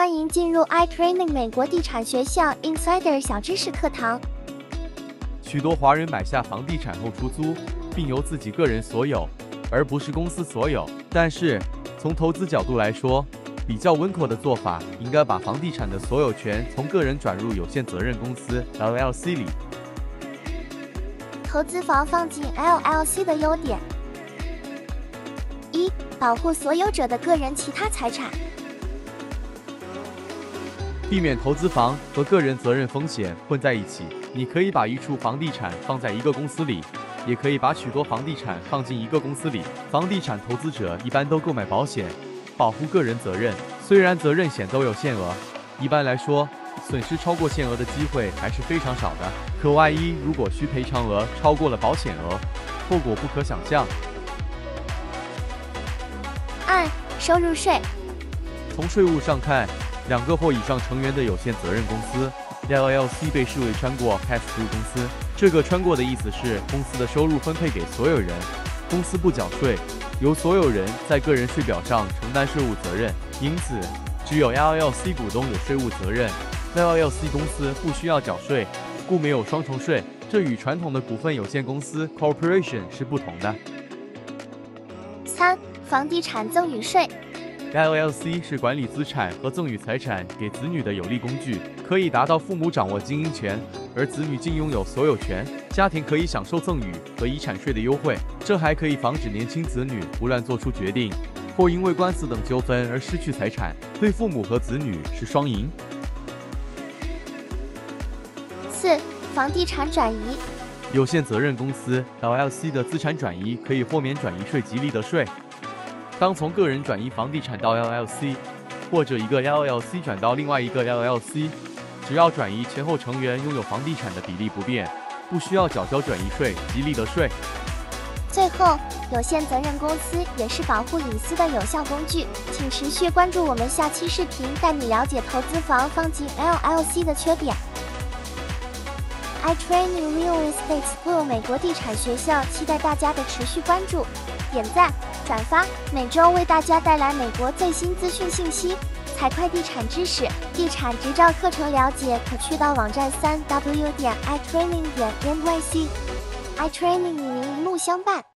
欢迎进入 iTraining 美国地产学校 Insider 小知识课堂。 许多华人买下房地产后出租，并由自己个人所有，而不是公司所有。但是，从投资角度来说，比较稳妥的做法应该把房地产的所有权从个人转入有限责任公司 LLC 里。 投资房放进 LLC 的优点：一、保护所有者的个人其他财产。 避免投资房和个人责任风险混在一起。你可以把一处房地产放在一个公司里，也可以把许多房地产放进一个公司里。房地产投资者一般都购买保险，保护个人责任。虽然责任险都有限额，一般来说，损失超过限额的机会还是非常少的。可万一如果需赔偿额超过了保险额，后果不可想象。 二、收入税。 从税务上看，2个或以上成员的有限责任公司 LLC 被视为穿过 pass-through 公司。这个穿过的意思是公司的收入分配给所有人，公司不缴税，由所有人在个人税表上承担税务责任。因此，只有 LLC 股东有税务责任， LLC 公司不需要缴税，故没有双重税。这与传统的股份有限公司 corporation 是不同的。 三、房地产赠与税。 LLC 是管理资产和赠与财产给子女的有力工具，可以达到父母掌握经营权，而子女竟拥有所有权。家庭可以享受赠与和遗产税的优惠，这还可以防止年轻子女胡乱做出决定，或因为官司等纠纷而失去财产，对父母和子女是双赢。 四、房地产转移。 有限责任公司 LLC 的资产转移可以豁免转移税及利得税。当从个人转移房地产到 LLC， 或者一个 LLC 转到另外一个 LLC， 只要转移前后成员拥有房地产的比例不变，不需要缴交转移税及利得税。 最后，有限责任公司也是保护隐私的有效工具。请持续关注我们下期视频，带你了解投资房放进 LLC 的缺点。iTraining Real Estate School 美国地产学校期待大家的持续关注、点赞、转发，每周为大家带来美国最新资讯信息、财会地产知识、地产执照课程了解，可去到网站3w.itraining.nyc。iTraining与您一路相伴。